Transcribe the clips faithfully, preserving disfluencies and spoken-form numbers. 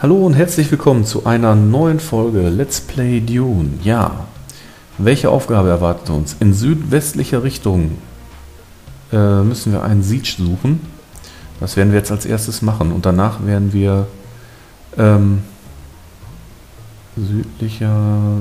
Hallo und herzlich willkommen zu einer neuen Folge Let's Play Dune. Ja, welche Aufgabe erwartet uns? In südwestlicher Richtung äh, müssen wir einen Siege suchen. Das werden wir jetzt als erstes machen und danach werden wir ähm, südlicher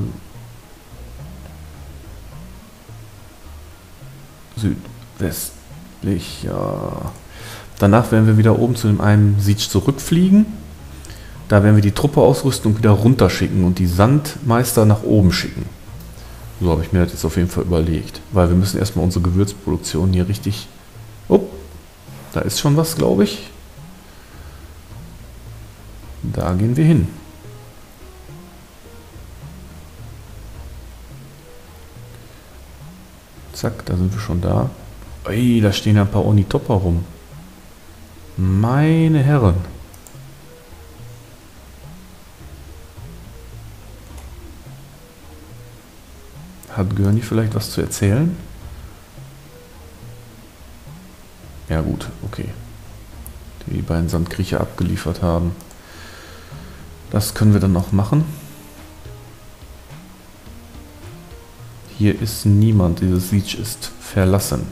südwestlicher. Danach werden wir wieder oben zu dem einen Siege zurückfliegen. Da werden wir die Truppe ausrüsten und wieder runterschicken und die Sandmeister nach oben schicken. So habe ich mir das jetzt auf jeden Fall überlegt. Weil wir müssen erstmal unsere Gewürzproduktion hier richtig... Oh, da ist schon was, glaube ich. Da gehen wir hin. Zack, da sind wir schon da. Ui, da stehen ja ein paar Ornithopter rum. Meine Herren. Hat Gurney vielleicht was zu erzählen? Ja gut, okay. Die beiden Sandkriecher abgeliefert haben. Das können wir dann noch machen. Hier ist niemand. Dieses Siege ist verlassen.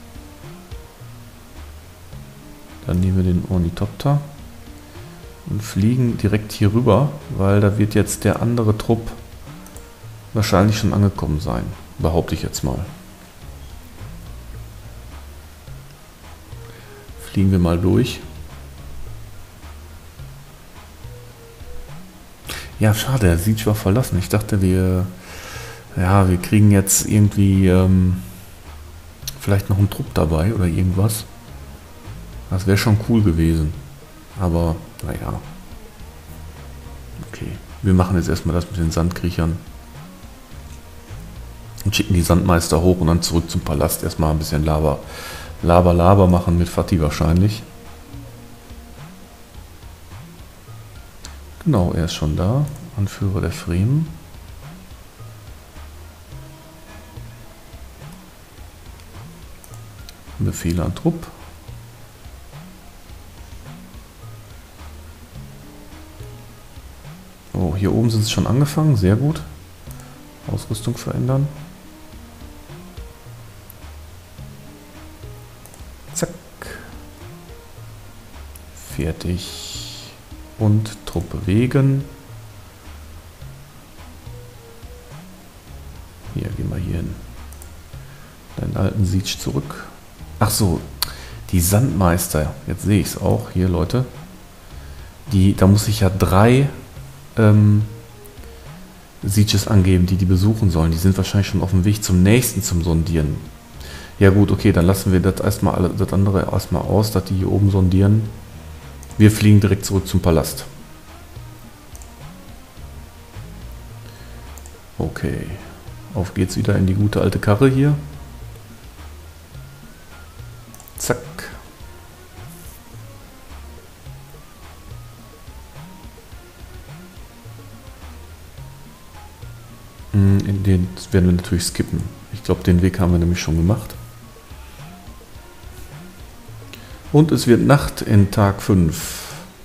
Dann nehmen wir den Ornithopter und fliegen direkt hier rüber, weil da wird jetzt der andere Trupp wahrscheinlich schon angekommen sein. Behaupte ich jetzt mal. Fliegen wir mal durch. Ja, schade, der Siege war verlassen. Ich dachte, wir ja, wir kriegen jetzt irgendwie ähm, vielleicht noch einen Trupp dabei oder irgendwas. Das wäre schon cool gewesen. Aber, naja. Okay. Wir machen jetzt erstmal das mit den Sandkriechern. Und schicken die Sandmeister hoch und dann zurück zum Palast. Erstmal ein bisschen Laber, Laber, Laber machen mit Fatih wahrscheinlich. Genau, er ist schon da. Anführer der Fremen. Befehle an Trupp. Oh, hier oben sind es schon angefangen. Sehr gut. Ausrüstung verändern. Zack. Fertig. Und Trupp bewegen. Hier, gehen wir hier hin. Deinen alten Siege zurück. Ach so, die Sandmeister. Jetzt sehe ich es auch. Hier, Leute. Die, da muss ich ja drei ähm, Sieges angeben, die die besuchen sollen. Die sind wahrscheinlich schon auf dem Weg zum nächsten zum Sondieren. Ja gut, okay, dann lassen wir das erstmal alle, das andere erstmal aus, dass die hier oben sondieren. Wir fliegen direkt zurück zum Palast. Okay. Auf geht's wieder in die gute alte Karre hier. Zack. In den werden wir natürlich skippen. Ich glaube, den Weg haben wir nämlich schon gemacht. Und es wird Nacht in Tag fünf.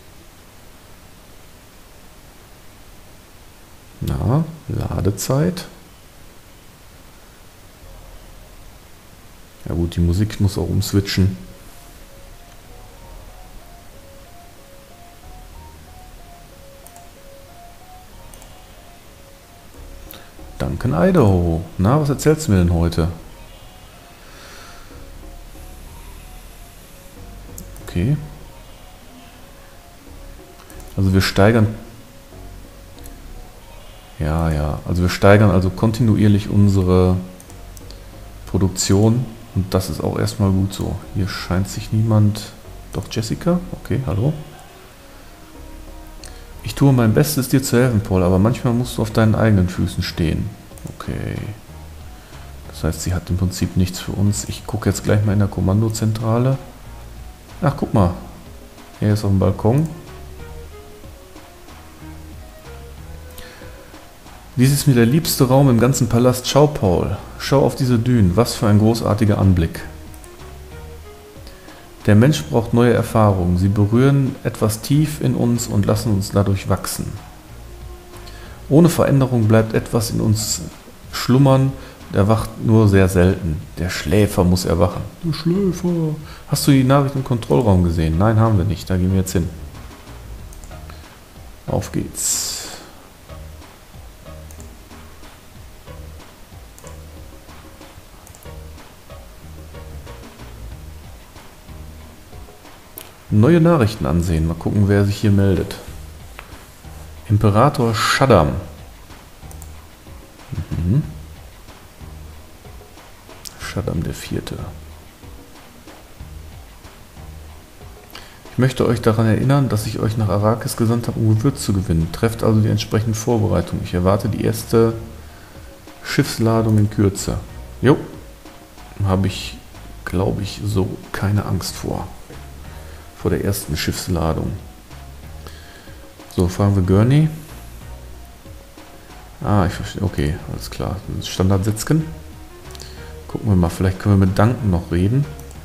Na, Ladezeit. Ja gut, die Musik muss auch umswitchen. Duncan, Idaho. Na, was erzählst du mir denn heute? Okay. Also wir steigern... Ja, ja. Also wir steigern also kontinuierlich unsere Produktion. Und das ist auch erstmal gut so. Hier scheint sich niemand... Doch, Jessica? Okay, hallo. Ich tue mein Bestes, dir zu helfen, Paul, aber manchmal musst du auf deinen eigenen Füßen stehen. Okay. Das heißt, sie hat im Prinzip nichts für uns. Ich gucke jetzt gleich mal in der Kommandozentrale. Ach, guck mal. Er ist auf dem Balkon. Dies ist mir der liebste Raum im ganzen Palast. Schau, Paul. Schau auf diese Dünen. Was für ein großartiger Anblick. Der Mensch braucht neue Erfahrungen. Sie berühren etwas tief in uns und lassen uns dadurch wachsen. Ohne Veränderung bleibt etwas in uns schlummern, der wacht nur sehr selten. Der Schläfer muss erwachen. Du Schläfer. Hast du die Nachricht im Kontrollraum gesehen? Nein, haben wir nicht. Da gehen wir jetzt hin. Auf geht's. Neue Nachrichten ansehen. Mal gucken, wer sich hier meldet. Imperator Shaddam. Mhm. Shaddam der Vierte. Ich möchte euch daran erinnern, dass ich euch nach Arrakis gesandt habe, um Gewürz zu gewinnen. Trefft also die entsprechenden Vorbereitungen. Ich erwarte die erste Schiffsladung in Kürze. Jo. Habe ich, glaube ich, so keine Angst vor. Vor der ersten Schiffsladung. So, fahren wir Gurney. Ah, ich verstehe. Okay, alles klar. Standard-Sitzken. Gucken wir mal, vielleicht können wir mit Duncan noch reden.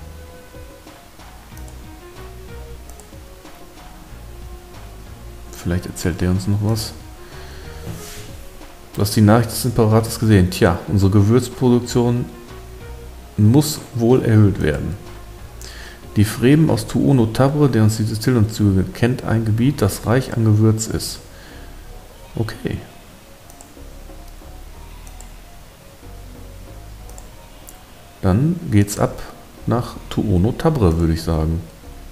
Vielleicht erzählt der uns noch was. Du hast die Nachricht des Imperators gesehen. Tja, unsere Gewürzproduktion muss wohl erhöht werden. Die Fremen aus Tuono Tabre, der uns diese Destillierung zugibt, kennt ein Gebiet, das reich an Gewürz ist. Okay. Dann geht's ab nach Tuono Tabre, würde ich sagen.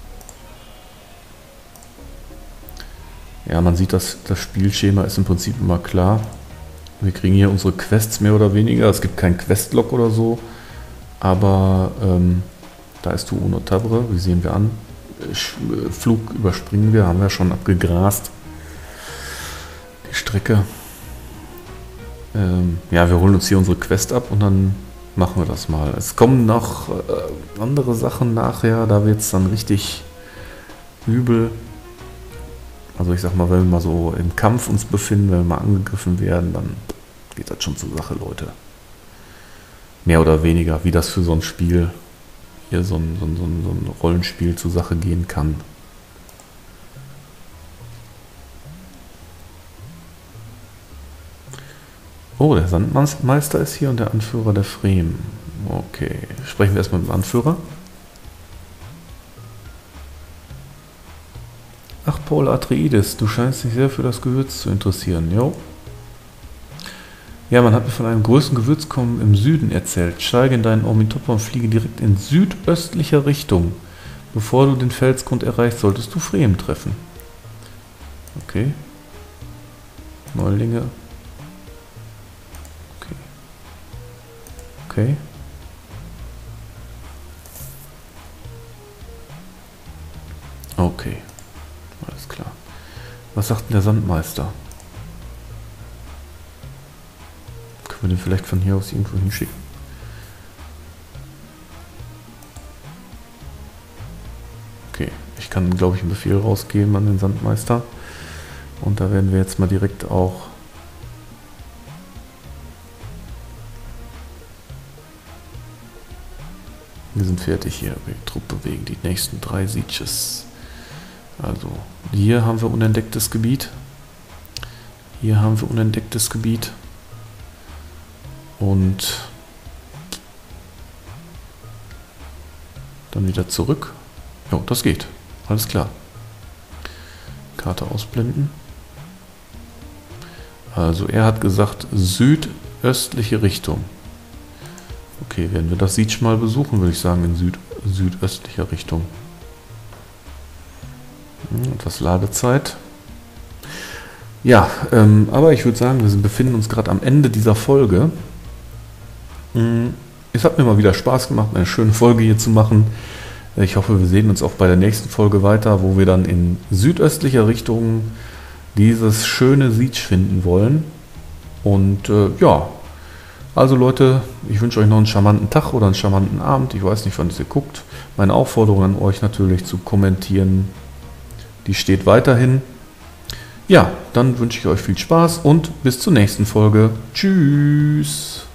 Ja, man sieht, dass das Spielschema ist im Prinzip immer klar. Wir kriegen hier unsere Quests mehr oder weniger. Es gibt keinen Questlog oder so. Aber ähm, da ist Tuono Tabre. Wie sehen wir an? Flug überspringen wir. Haben wir schon abgegrast. Die Strecke. Ähm, ja, wir holen uns hier unsere Quest ab und dann machen wir das mal. Es kommen noch äh, andere Sachen nachher. Da wird es dann richtig übel. Also ich sag mal, wenn wir mal so im Kampf uns befinden, wenn wir mal angegriffen werden, dann geht das schon zur Sache, Leute. Mehr oder weniger, wie das für so ein Spiel, hier so ein, so ein, so ein, so ein Rollenspiel zur Sache gehen kann. Oh, der Sandmeister ist hier und der Anführer der Fremen. Okay, sprechen wir erstmal mit dem Anführer. Ach, Paul Atreides, du scheinst dich sehr für das Gewürz zu interessieren, jo. Ja, man hat mir von einem größeren Gewürzkommen im Süden erzählt. Steige in deinen Ornithopter und fliege direkt in südöstlicher Richtung. Bevor du den Felsgrund erreichst, solltest du Fremen treffen. Okay. Neulinge. Okay. Okay. Okay. Alles klar. Was sagt denn der Sandmeister? Können wir den vielleicht von hier aus irgendwo hinschicken? Okay, ich kann, glaube ich, einen Befehl rausgeben an den Sandmeister. Und da werden wir jetzt mal direkt auch wir sind fertig hier. Okay, Trupp bewegen die nächsten drei Sieges. Also, hier haben wir unentdecktes Gebiet. Hier haben wir unentdecktes Gebiet. Und dann wieder zurück. Jo, das geht. Alles klar. Karte ausblenden. Also, er hat gesagt, südöstliche Richtung. Okay, werden wir das Siege mal besuchen, würde ich sagen, in Süd südöstlicher Richtung. Etwas Ladezeit. Ja, ähm, aber ich würde sagen, wir befinden uns gerade am Ende dieser Folge. Es hat mir mal wieder Spaß gemacht, eine schöne Folge hier zu machen. Ich hoffe, wir sehen uns auch bei der nächsten Folge weiter, wo wir dann in südöstlicher Richtung dieses schöne Siege finden wollen. Und äh, ja, also Leute, ich wünsche euch noch einen charmanten Tag oder einen charmanten Abend. Ich weiß nicht, wann ihr guckt. Meine Aufforderung an euch natürlich zu kommentieren, die steht weiterhin. Ja, dann wünsche ich euch viel Spaß und bis zur nächsten Folge. Tschüss!